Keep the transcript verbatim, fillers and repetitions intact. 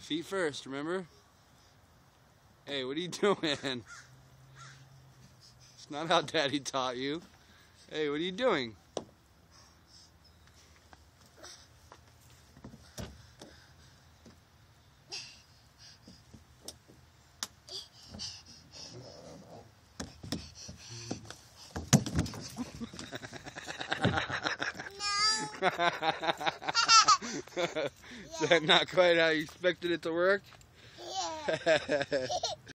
Feet first, remember? Hey, what are you doing? It's not how Daddy taught you. Hey, what are you doing? Is that not quite how you expected it to work? Yeah.